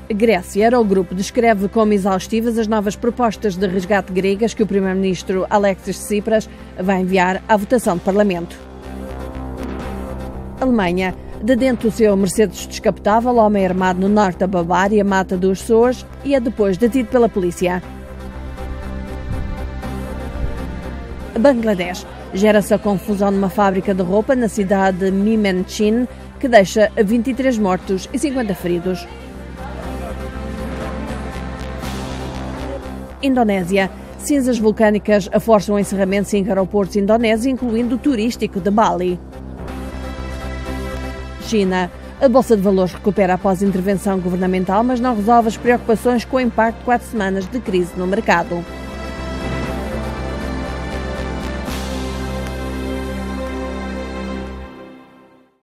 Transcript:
Grécia. Eurogrupo descreve como exaustivas as novas propostas de resgate gregas que o primeiro-ministro Alexis Tsipras vai enviar à votação do Parlamento. Alemanha. De dentro do seu Mercedes descapotável, homem armado no norte da Bavária mata 2 pessoas e é depois detido pela polícia. Bangladesh. Gera-se a confusão numa fábrica de roupa na cidade de Memenchin, que deixa 23 mortos e 50 feridos. Indonésia. Cinzas vulcânicas forçam o encerramento de 5 aeroportos indonésios, incluindo o turístico de Bali. China. A Bolsa de Valores recupera após intervenção governamental, mas não resolve as preocupações com o impacto de 4 semanas de crise no mercado.